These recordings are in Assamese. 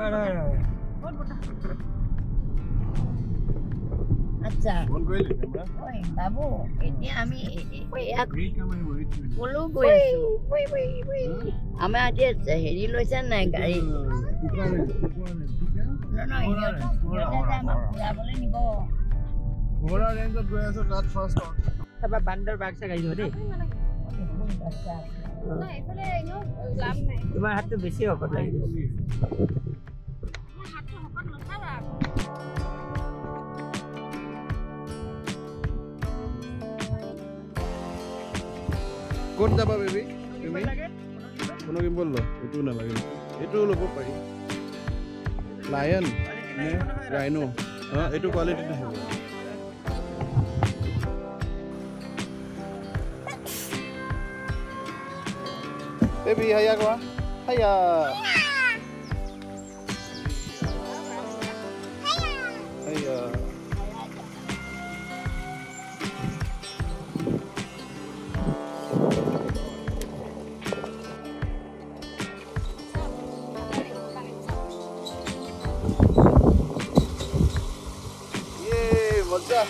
আচ্ছা ঐ বাবু এতিয়া আমি কলো গৈ আছো আমাৰ আজি হেৰি লৈছে নাই গাড়ী ফুৰাবলৈ নিব ঘোঁৰা ৰেঞ্জত গৈ আছো তাত ফাৰ্ষ্ট তাৰপৰা বান্দৰ বাঘ চাগ আহিব দেই তোমাৰ হাতটো বেছি শকত লাগিব ক'ত যাবা বেবি তুমি কোনো গিম্বল ল এইটো নালাগে এইটো ল'ব পাৰি লায়ন নে ৰাইনো এইটো কোৱালিটি নাহিব বেবি হায়া কোৱা হায়া হায়া মজা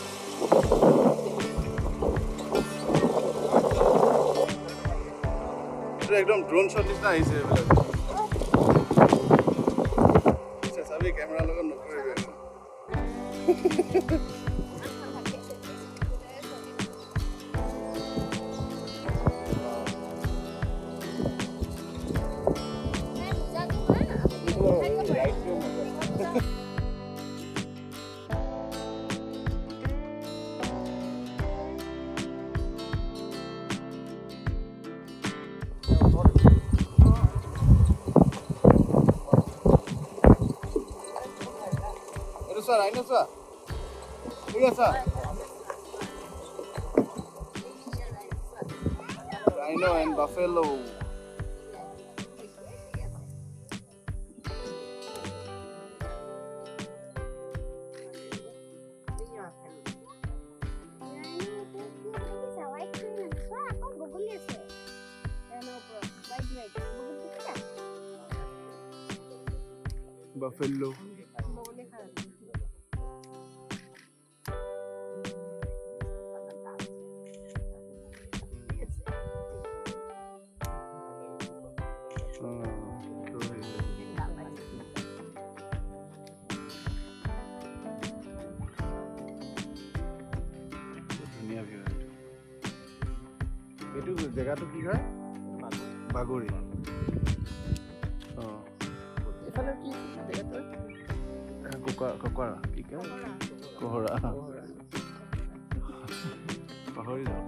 एकदम ड्रोन शॉट निस्ता आइसे सबै क्यामेरा लगा नकरिबे Sir, I know, sir. Yes, sir. Rhino and buffalo. Buffalo. এইটো জেগাটো কি হয় বাগৰি এফালে কি জেগাটো ককৰা কি কয় কোহৰা পাহৰি যাওঁ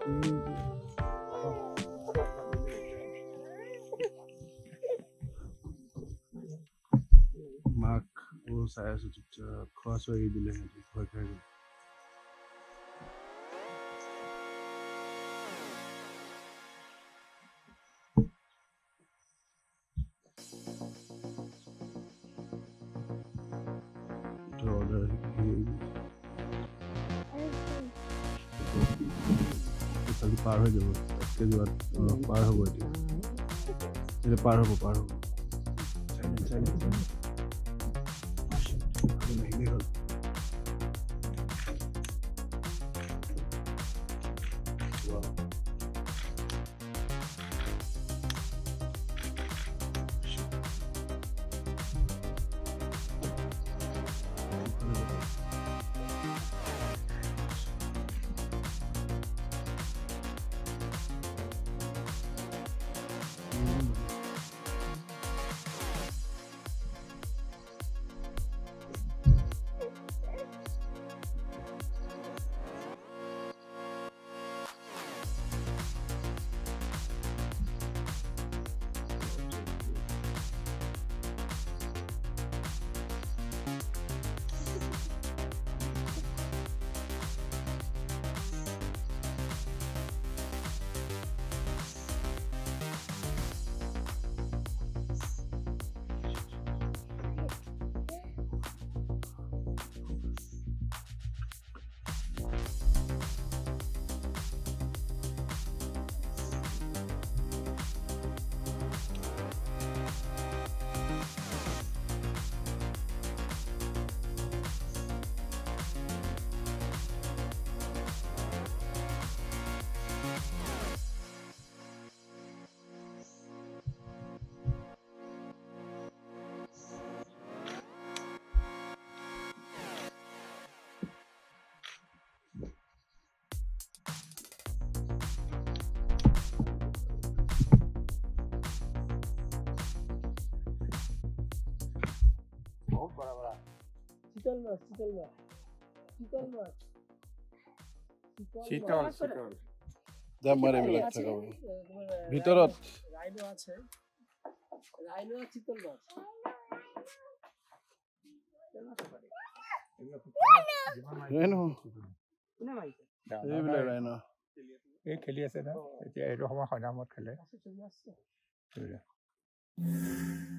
মাক ও চাই আছো চুপচাপ খোৱা চোৱা এৰি দিলে সিহঁতে ভয় খাই গ'ল খালি পাৰ হৈ যাব একে যোৱাত পাৰ হ'ব এতিয়া পাৰ হ'ব নাহিলেই হ'ল যাম মই এইবিলাক থাকাব ভিতৰত এই খেলি আছে না এতিয়া এইটো সময় সন্ধ্যা সময়ত খেলে